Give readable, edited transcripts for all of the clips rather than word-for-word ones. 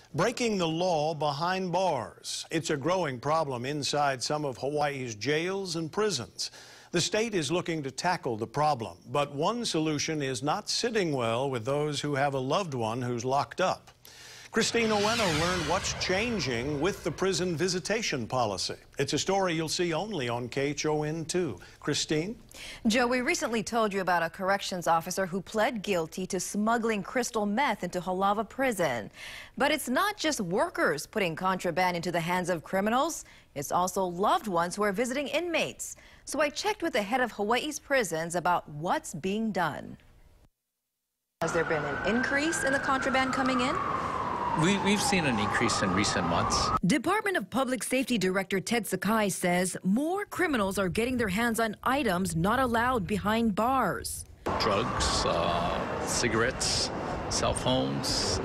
Breaking the law behind bars. It's a growing problem inside some of Hawaii's jails and prisons. The state is looking to tackle the problem, but one solution is not sitting well with those who have a loved one who's locked up. Christine Ueno learned what's changing with the prison visitation policy. It's a story you'll see only on KHON2. Christine? Joe, we recently told you about a corrections officer who pled guilty to smuggling crystal meth into Halawa prison. But it's not just workers putting contraband into the hands of criminals. It's also loved ones who are visiting inmates. So I checked with the head of Hawaii's prisons about what's being done. Has there been an increase in the contraband coming in? We've seen an increase in recent months. Department of Public Safety Director Ted Sakai says more criminals are getting their hands on items not allowed behind bars. Drugs, cigarettes, cell phones,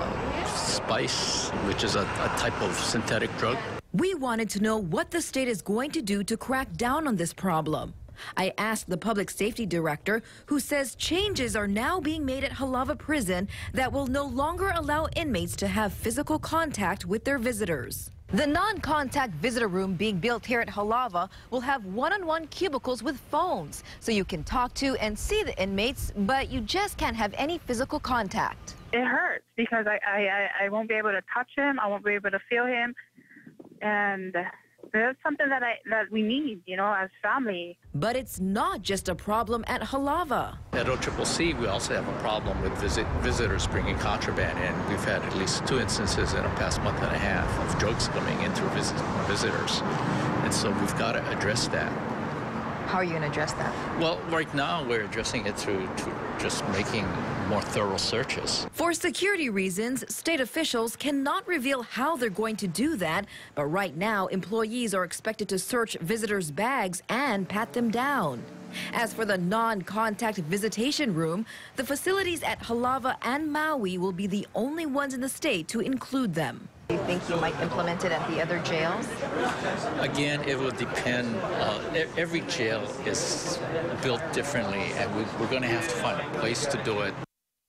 spice, which is a type of synthetic drug. We wanted to know what the state is going to do to crack down on this problem. I asked the public safety director, who says changes are now being made at Halawa prison that will no longer allow inmates to have physical contact with their visitors. The non-contact visitor room being built here at Halawa will have one-on-one cubicles with phones, so you can talk to and see the inmates, but you just can't have any physical contact. It hurts because I won't be able to touch him, I won't be able to feel him, and that's something that we need, you know, as family. But it's not just a problem at Halawa. At OCCC, we also have a problem with visitors bringing contraband in. We've had at least 2 instances in the past month and a half of drugs coming in through visitors. And so we've got to address that. How are you going to address that? Well, right now we're addressing it through just making more thorough searches. For security reasons, state officials cannot reveal how they're going to do that. But right now, employees are expected to search visitors' bags and pat them down. As for the non-contact visitation room, the facilities at Halawa and Maui will be the only ones in the state to include them. Do you think you might implement it at the other jails? Again, it will depend. Every jail is built differently, and we're going to have to find a place to do it.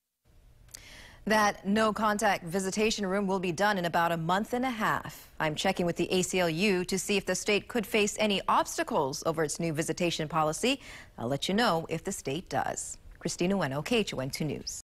That no-contact visitation room will be done in about a month and a half. I'm checking with the ACLU to see if the state could face any obstacles over its new visitation policy. I'll let you know if the state does. Christine Ueno, KHON2 News.